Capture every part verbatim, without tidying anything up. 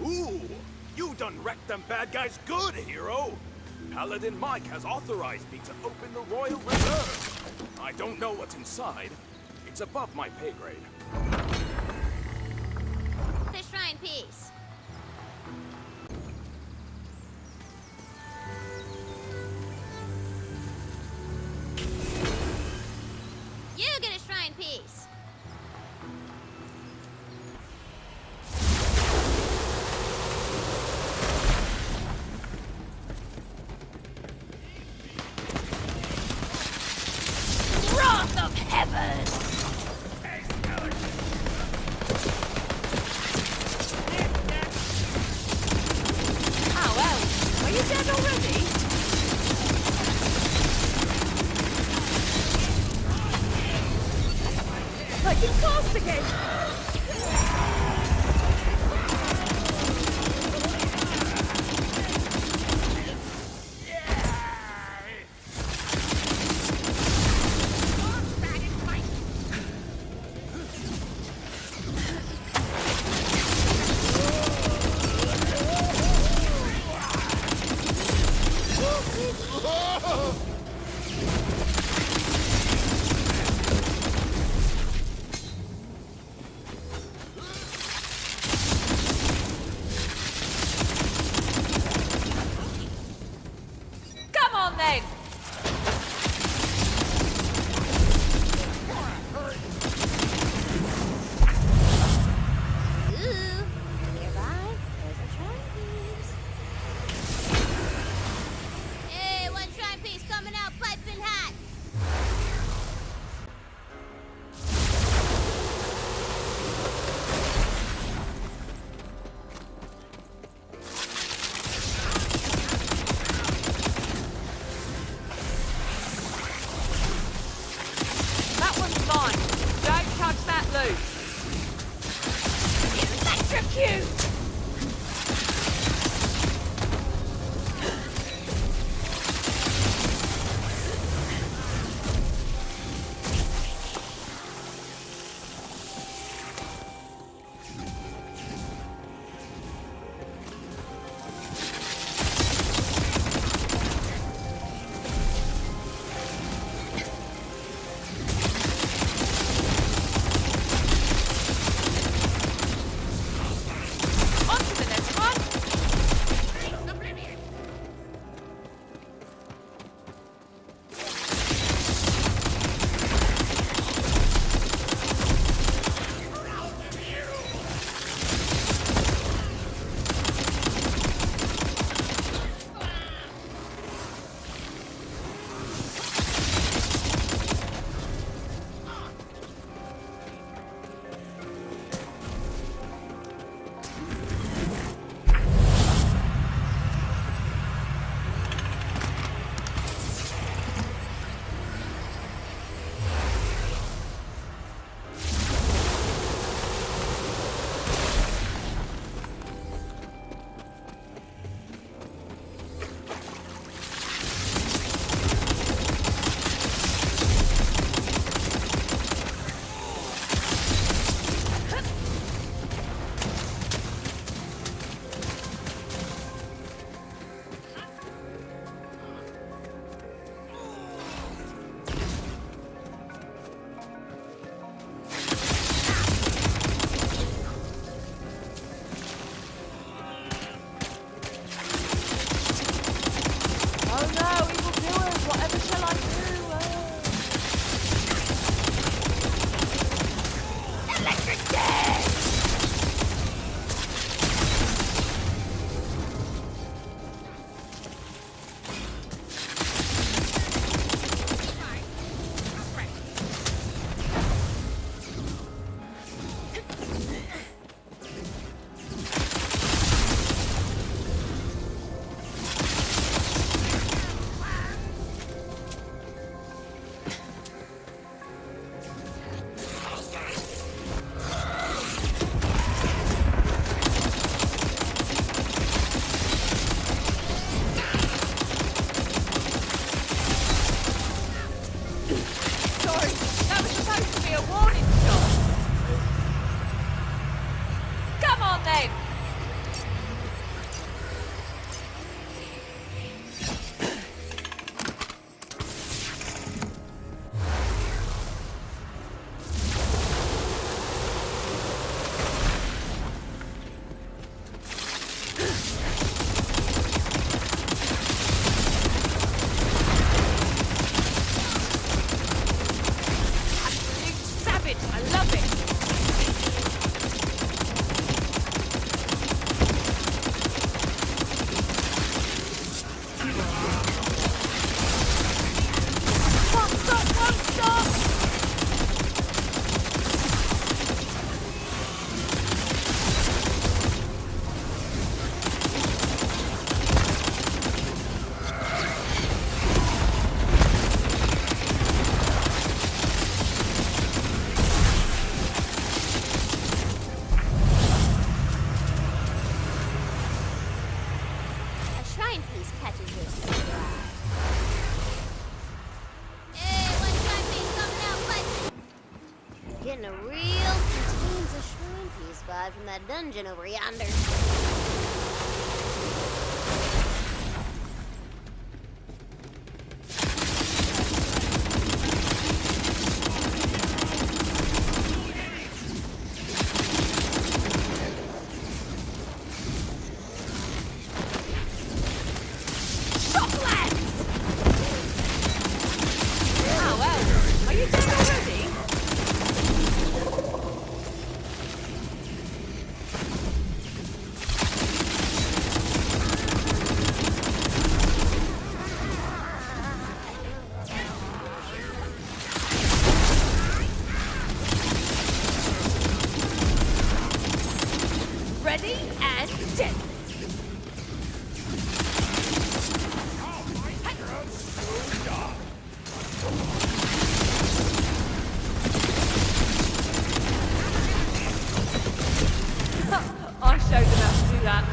Ooh, you done wrecked them bad guys good, hero. Paladin Mike has authorized me to open the Royal Reserve. I don't know what's inside. It's above my pay grade. The shrine piece. You get a shrine piece. Wrath of heaven! Oh, well, are you dead already? I can cast again! Come on then! Ooh, nearby, there's a shrine piece. Hey, one shrine piece coming out piping hot! That one's mine. Don't touch that loot. Electrocute! arrived from that dungeon over yonder. Ready and dead. I showed them how to do that.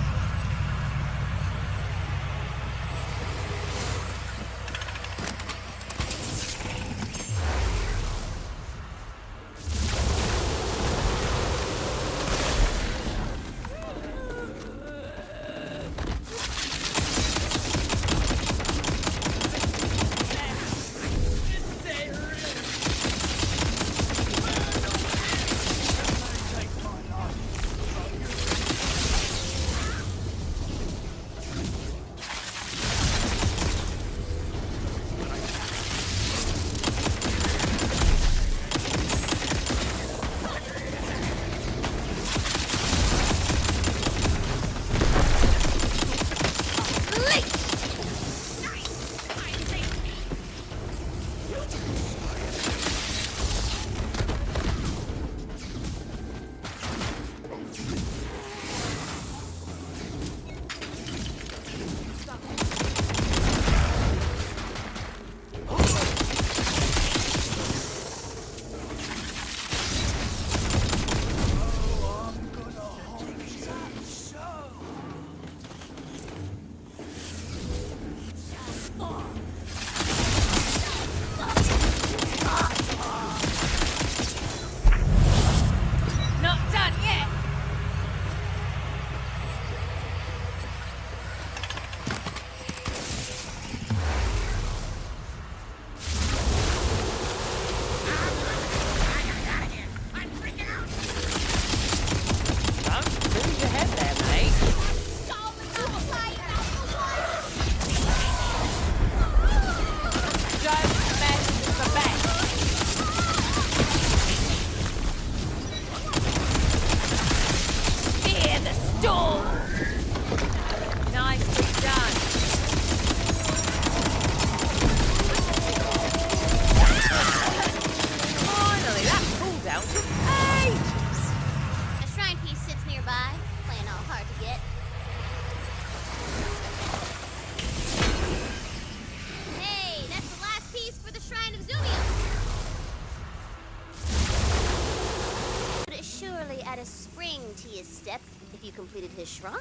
Add a spring to his step if you completed his shrine.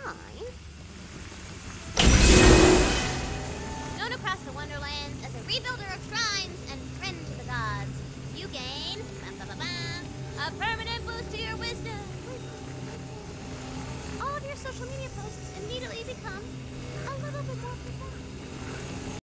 Known across the Wonderlands as a rebuilder of shrines and friend to the gods, you gain bam, bam, bam, bam, a permanent boost to your wisdom. All of your social media